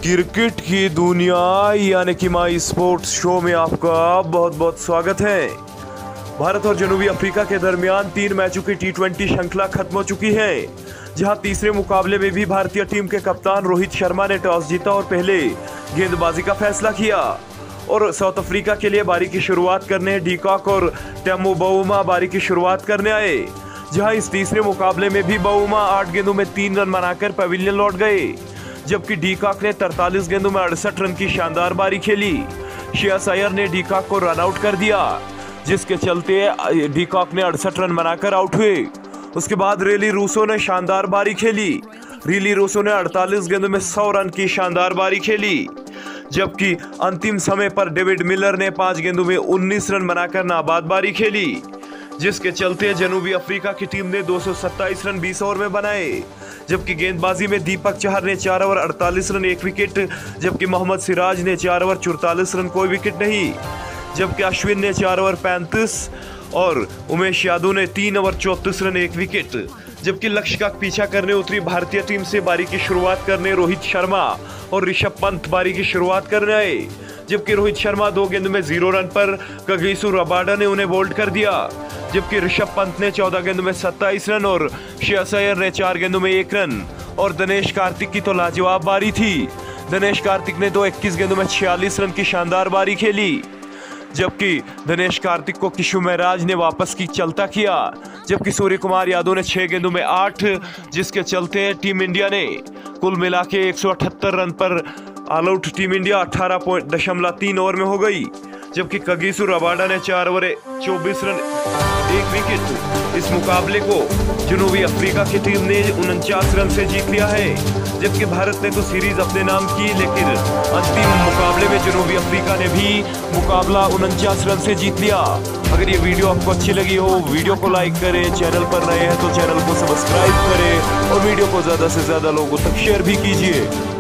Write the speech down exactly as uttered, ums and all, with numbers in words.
Cricket की दुनिया यानी कि माई स्पोर्ट्स शो में आपका बहुत बहुत स्वागत है। भारत और जनूबी अफ्रीका के दरमियान तीन मैचों की टी ट्वेंटी श्रृंखला खत्म हो चुकी है, जहां तीसरे मुकाबले में भी भारतीय टीम के कप्तान रोहित शर्मा ने टॉस जीता और पहले गेंदबाजी का फैसला किया और साउथ अफ्रीका के लिए बारी की शुरुआत करने डीकॉक और टेम्बो बाउमा बारी की शुरुआत करने आए। जहां इस तीसरे मुकाबले में भी बाउमा आठ गेंदों में तीन रन बनाकर पवेलियन लौट गए, जबकि डीकॉक ने तरतालीस गेंदों में अड़सठ रन की शानदार बारी खेली। श्रेयस अय्यर ने डीकॉक को रन आउट कर दिया, जिसके चलते डीकॉक ने अड़सठ रन बनाकर आउट हुए। उसके बाद रिली रूसो ने शानदार बारी खेली। रिली रूसो ने अड़तालीस गेंदों में सौ रन की शानदार बारी खेली, जबकि अंतिम समय पर डेविड मिलर ने पांच गेंदों में उन्नीस रन बनाकर नाबाद बारी खेली, जिसके चलते जनूबी अफ्रीका की टीम ने दो सौ सत्ताईस रन बीस ओवर में बनाए। जबकि गेंदबाजी में दीपक चहर ने चार ओवर अड़तालीस रन एक विकेट, जबकि मोहम्मद सिराज ने चार ओवर चौतालीस रन कोई विकेट नहीं, जबकि अश्विन ने चार ओवर पैंतीस और उमेश यादव ने तीन ओवर चौंतीस रन एक विकेट। जबकि लक्ष्य का पीछा करने उतरी भारतीय टीम से बारी की शुरुआत करने रोहित शर्मा और ऋषभ पंत बारी की शुरुआत करने आए, जबकि रोहित शर्मा दो गेंदों में जीरो रन पर कगिसो रबाडा ने उन्हें बोल्ड कर दिया, जबकि ऋषभ पंत ने चौदह गेंदों में सत्ताईस रन और श्रेयस अय्यर ने चार गेंदों में एक रन और दिनेश कार्तिक की तो लाजवाब बारी थी। दिनेश कार्तिक ने तो इक्कीस गेंदों में छियालीस रन की शानदार बारी खेली, जबकि दिनेश कार्तिक को किशु महराज ने वापस की चलता किया, जबकि सूर्य कुमार यादव ने छह गेंदों में आठ, जिसके चलते टीम इंडिया ने कुल मिला के एक सौ अठहत्तर रन पर ऑल आउट टीम इंडिया अठारह पॉइंट दशमलव तीन ओवर में हो गई, जबकि कगिसो रबाडा ने चार ओवर चौबीस रन एक विकेट। इस मुकाबले को जनूबी अफ्रीका की टीम ने उनचास रन से जीत लिया है, जबकि भारत ने तो सीरीज अपने नाम की, लेकिन अंतिम मुकाबले में जनूबी अफ्रीका ने भी मुकाबला उनचास रन से जीत लिया। अगर ये वीडियो आपको अच्छी लगी हो, वीडियो को लाइक करें, चैनल पर नए हैं तो चैनल को सब्सक्राइब करें और वीडियो को ज्यादा से ज्यादा लोगों तक शेयर भी कीजिए।